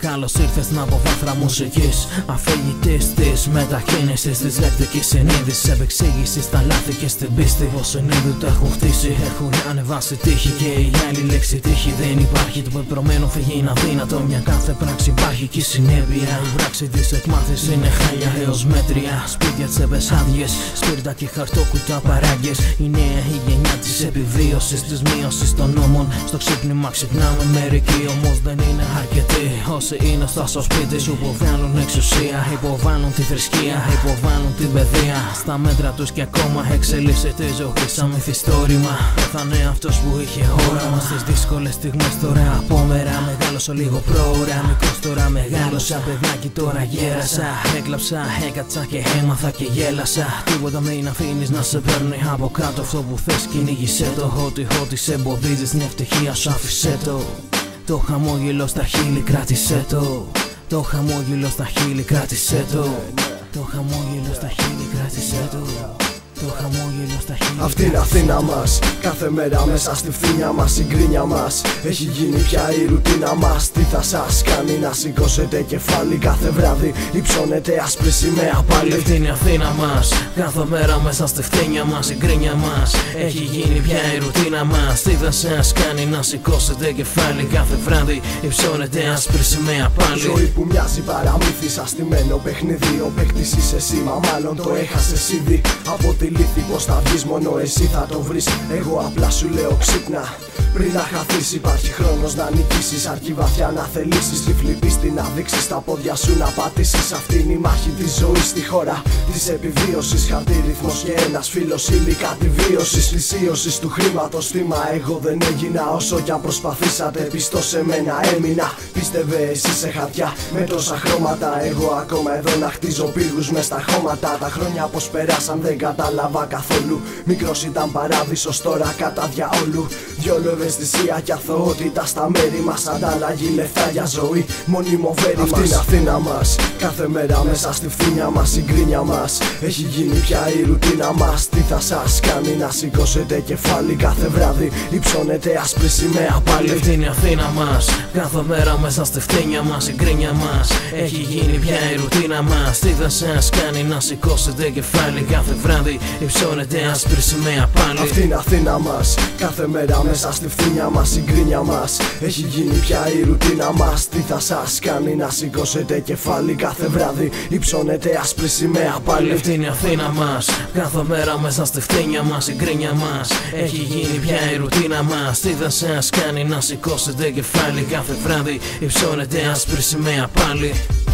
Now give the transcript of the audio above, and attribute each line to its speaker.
Speaker 1: καλώς ήρθες να από βάθρα μουσικής. Αφηγητής της μετακίνησης, της λεκτικής συνείδησης, επεξήγησης στα λάθη και στην πίστη. Πως συνείδητο έχουν χτίσει, έχουν ανεβάσει τύχη. Και η άλλη λέξη τύχη δεν υπάρχει. Το πεπρωμένο φυγεί είναι αδύνατο. Μια κάθε πράξη υπάρχει και η συνέπεια. Η πράξη της εκμάθησης είναι χάλια έως μέτρια. Σπίτια, τσέπες άδειες, σπίρτα και χαρτόκουτα παράγκες. Η νέα η γενιά της επιβίωσης, της μείωσης των νόμων. Στο ξύπνημα ξυπνάμε μερικοί, όμως δεν είναι αρκετοί. Όσοι είναι στο σπίτι σου υποβάλλουν εξουσία, υποβάλλουν τη θρησκεία, υποβάλλουν την παιδεία. Στα μέτρα τους και ακόμα εξελίσσεται η ζωή σαν μυθιστόρημα. Πέθανε αυτός που είχε όραμα στις δύσκολες στιγμές. Τώρα απόμερα, μεγάλωσα λίγο πρόωρα. Μικρός τώρα μεγάλωσα, παιδάκι τώρα γέρασα. Έκλαψα, έκατσα και έμαθα και γέλασα. Τίποτα μην αφήνεις να σε παίρνει από κάτω. Αυτό που θες κυνήγησέ το. Ό,τι σε εμποδίζει στην ευτυχία σου άφησέ το. Το χαμόγελο στα χείλη κράτησέ το. Το χαμόγελο στα χείλη κράτησέ το. Το χαμόγελο στα χείλη κράτησέ το. Το χαμόγελο στα χείλη.
Speaker 2: Αυτή είναι Αθήνα μας, κάθε μέρα μέσα στη φθήνια μας. Η γκρίνια μας έχει γίνει πια η ρουτίνα μας. Τι θα σας κάνει να σηκώσετε κεφάλι κάθε βράδυ, υψώνετε άσπρη σημαία πάλι.
Speaker 1: Αυτή είναι η Αθήνα μας, κάθε μέρα μέσα στη φθήνια μας. Η γκρίνια μας έχει γίνει πια η ρουτίνα μας. Τι θα σας κάνει να σηκώσετε κεφάλι κάθε βράδυ, υψώνετε άσπρη σημαία πάλι.
Speaker 2: Ζωή που μοιάζει παραμύθι, σαν στημένο παιχνίδι. Ο παίκτης είσαι εσύ, μα μάλλον το έχασες ήδη. Από τη λύθη πως θα βγεις, μόνο εσύ θα το βρεις. Εγώ απλά σου λέω ξύπνα πριν να χαθείς. Υπάρχει χρόνος να νικήσεις, αρκεί βαθιά να θελήσεις. Τυφλή πίστη να δείξεις, τα πόδια σου να πατήσεις. Αυτή είναι η μάχη της ζωής στη χώρα της επιβίωσης. Χαρτί, ρυθμός και ένας φίλος, υλικά τη βίωσης. Πλησίωσης του χρήματος θύμα, εγώ δεν έγινα. Όσο κι αν προσπαθήσατε, πιστό σε μένα έμεινα. Πίστευε εσύ σε χαρτιά με τόσα χρώματα. Εγώ ακόμα εδώ να χτίζω πύργους μες στα χώματα. Τα χρόνια πως περάσαν δεν κατάλαβα καθόλου. Μικρός ήταν παράδεισος, τώρα κατά διαόλου. Διόλου ευαισθησία και αθωότητα στα μέρη μας. Ανταλλαγή λεφτά για ζωή, μονίμο βέρη μας. Αυτή είναι Αθήνα μας, κάθε μέρα μέσα στη φθήνια μας. Η γκρίνια μας έχει γίνει πια η ρουτίνα μας. Τι θα σας κάνει να σηκώσετε κεφάλι κάθε βράδυ, υψώνετε άσπρη σημαία πάλι.
Speaker 1: Αυτή είναι η Αθήνα μας, κάθε μέρα μέσα στη φθήνια μας. Η γκρίνια μας έχει γίνει πια η ρουτίνα μας. Τι θα σας κάνει να σηκώσετε κεφάλι κάθε βράδυ, υψώνετε άσπρη σημαία πάλι.
Speaker 2: Αυτή είναι Αθήνα μας, κάθε μέρα μέσα στη φθήνια μας. Η γκρίνια μας έχει γίνει πια η ρουτίνα μας. Τι θα σας κάνει να σηκώσετε κεφάλι κάθε βράδυ, υψώνετε άσπρη σημαία πάλι.
Speaker 1: Αυτή είναι η Αθήνα μας, κάθε μέρα μέσα στη φθήνια μας. Η γκρίνια μας έχει γίνει πια η ρουτίνα μας. Τι θα σας κάνει να σηκώσετε κεφάλι κάθε βράδυ, υψώνετε άσπρη σημαία πάλι.